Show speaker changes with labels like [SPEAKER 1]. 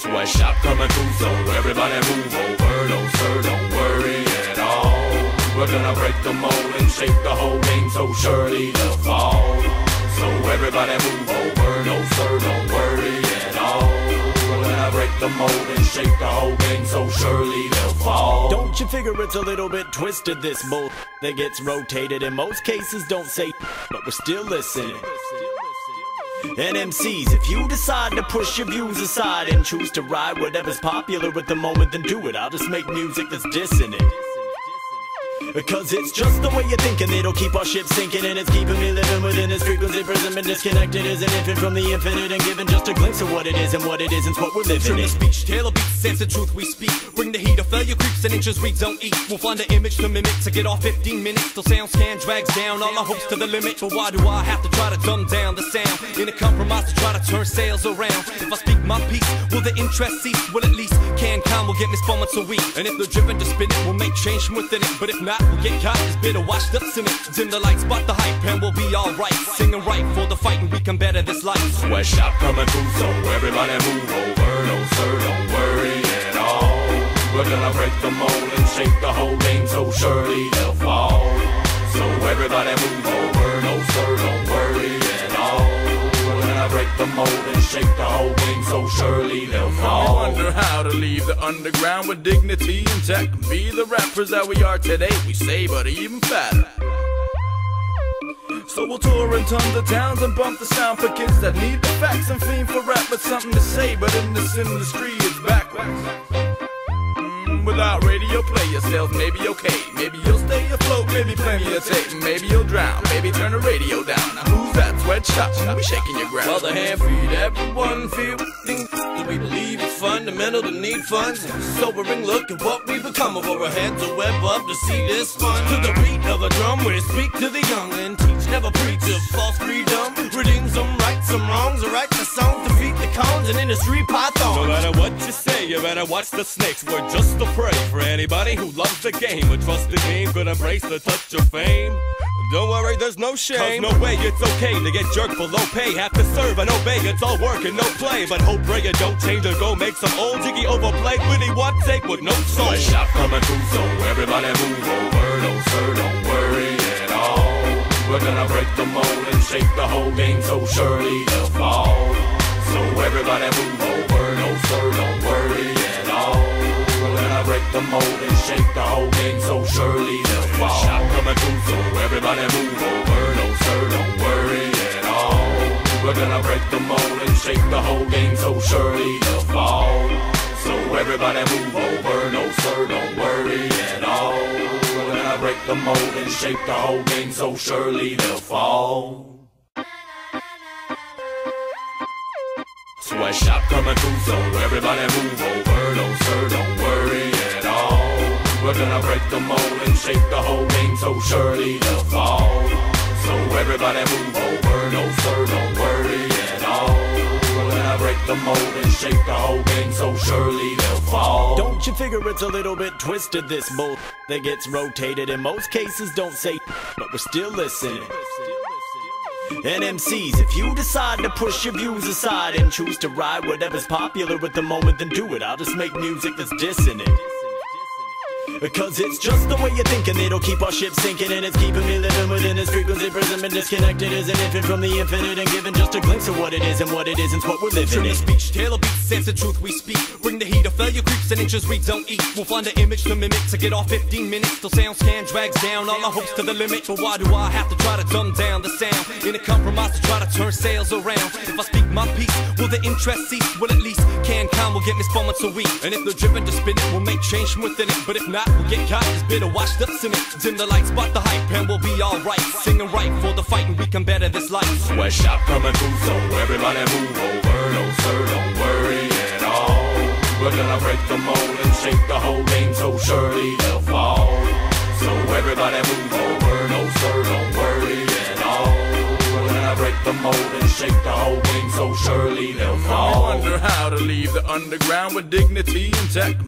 [SPEAKER 1] Sweatshop coming through, so everybody move over. No sir, don't worry at all. We're gonna break the mold and shake the whole game, so surely they'll fall. So everybody move over. No sir, don't worry at all. We're gonna break the mold and shake the whole game, so surely they'll fall.
[SPEAKER 2] Don't you figure it's a little bit twisted, this bull that gets rotated? In most cases don't say, but we're still listening. And MCs, if you decide to push your views aside and choose to ride whatever's popular at the moment, then do it. I'll just make music that's dissonant. Because it's just the way you think, and it'll keep our ship sinking, and it's keeping me living within this frequency imprisonment, disconnected as an infant from the infinite, and giving just a glimpse of what it is and what it isn't what we're living in.
[SPEAKER 3] Speech, tailor beats, sense the truth we speak. Bring the heat, failure creeps and inches we don't eat. We'll find an image to mimic to get off 15 minutes till sound scan drags down all our hopes to the limit. But why do I have to try to dumb down the sound in a compromise to try to turn sales around? If I speak my piece, will the interest cease? Well, at least CanCon will get me spun once a week. And if they're driven to spin it, we'll make change from within it. But if not, we'll get caught as bitter, washed up cement. Dim the lights, spot the hype, and we'll be alright. Singing right for the fight, and we can better this life.
[SPEAKER 1] Sweatshop coming through, so everybody move over. No sir, don't worry at all. We're gonna break the mold and shake the whole game, so surely they'll fall. So everybody move over. No sir, don't worry at all. We're gonna break the mold and shake the whole game, so surely they'll fall.
[SPEAKER 4] I wonder how to leave the underground with dignity intact and be the rappers that we are today. We say, but even fatter. So we'll tour in tons of towns and bump the sound for kids that need the facts and fiend for rap with something to say. But in this industry, it's backwards. Without radio play, your sales may be okay. Maybe you'll stay afloat, maybe plenty of tape. Maybe you'll drown, maybe turn the radio down. Now who's that? Sweatshop, we shaking your ground.
[SPEAKER 3] Well, the hand feed everyone feel things that we believe it's fundamental to need funds. Sobering look at what we become of our heads a web up to see this fun. To the beat of a drum, we speak to the young and teach, never preach of false freedom. Redeem some rights, some wrongs, or write the songs, defeat the cons and industry pythons.
[SPEAKER 5] No matter what you say, you better watch the snakes. We're just a prey for anybody who loves the game. A trusted name could embrace the touch of fame. Don't worry, there's no shame. Cause no way it's okay to get jerked below pay. Have to serve and obey, it's all work and no play. But hope, pray you don't change or go make some old jiggy overplay. Really one take with no soul.
[SPEAKER 1] Sweatshop coming through, so everybody move over. No sir, don't worry at all. We're gonna break the mold and shake the whole game, so surely they'll fall. So everybody move over. No sir, don't worry at all. We're gonna break the mold and shake the whole game, so surely they'll fall. Sweatshop coming through, so everybody move over. No sir, don't worry at all. We're gonna break the mold and shake the whole game, so surely they'll fall. So everybody move over. No sir, don't worry at all. We're gonna break the mold and shake the whole game, so surely they'll fall. Sweatshop coming through, so everybody move over. No sir, don't worry at all. We're gonna break the mold and shake the whole game, so surely they'll fall. So everybody move over. No sir, don't worry at all. We're gonna break the mold and shake the whole game, so surely they'll fall.
[SPEAKER 2] Don't you figure it's a little bit twisted, this bull that gets rotated? In most cases don't say, but we're still listening. And MCs, if you decide to push your views aside and choose to ride whatever's popular at the moment, then do it. I'll just make music that's dissonant. Because it's just the way you think, and it'll keep our ship sinking, and it's keeping me living within this frequency imprisonment, disconnected as an infant from the infinite, and giving just a glimpse of what it is and what it isn't what we're living in.
[SPEAKER 3] Speech, tailor beats, sense the truth we speak. Bring the heat, failure creeps and inches we don't eat. We'll find an image to mimic to get off 15 minutes till sound scan drags down all our hopes to the limit. But why do I have to try to dumb down the sound in a compromise to try to turn sales around? If I speak my piece, will the interest cease? Well, at least CanCon will get me spun once a week. And if they're driven to spin it, we'll make change from within it. But if not, we'll get caught as bitter, washed up cement. Dim the lights, spot the hype, and we'll be alright. Singing right for the fight, and we can better this life.
[SPEAKER 1] Sweatshop coming through, so everybody move over. No sir, don't worry at all. We're gonna break the mold and shake the whole game, so surely they'll fall. So everybody move over. No sir, don't worry at all. We're gonna break the mold and shake the whole game, so surely they'll fall.
[SPEAKER 4] I wonder how to leave the underground with dignity intact.